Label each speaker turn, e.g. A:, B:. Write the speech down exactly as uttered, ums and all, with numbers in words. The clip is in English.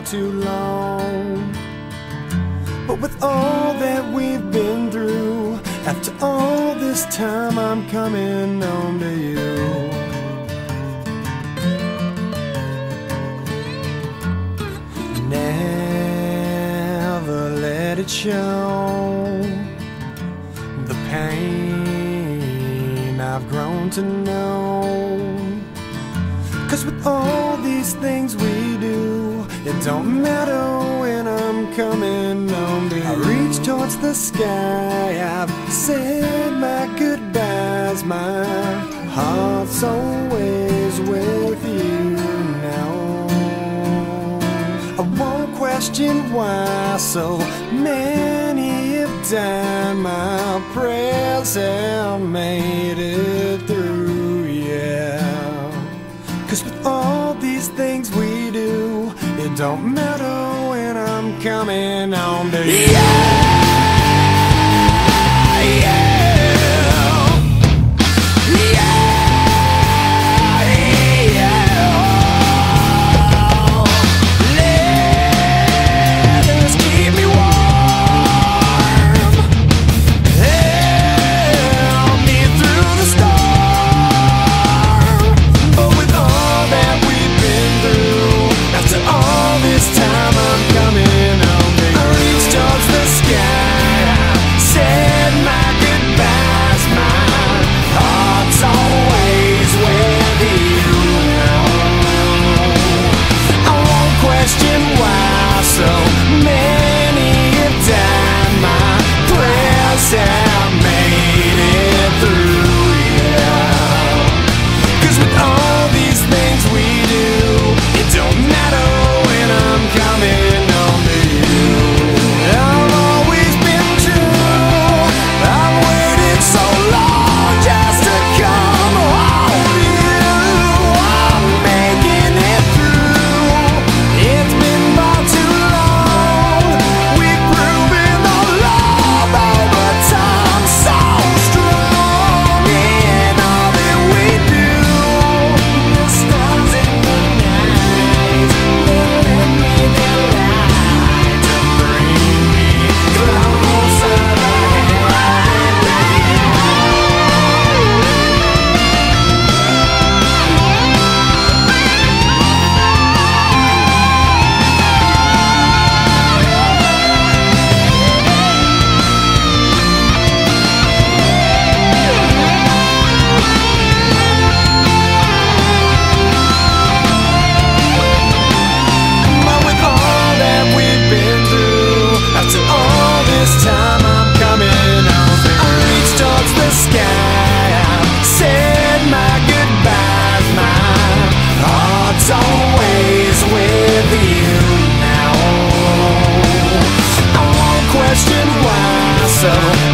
A: far too long. But with all that we've been through, after all this time I'm coming home to you. Never let it show the pain I've grown to know. 'Cause with all these things we do, it don't matter when I'm coming home to you. I reach towards the sky, I've said my goodbyes, my heart's always with you now. I won't question why so many have died, my prayers have made it through, yeah. 'Cause with all these things we do, it don't matter when I'm coming home to you. Yeah! So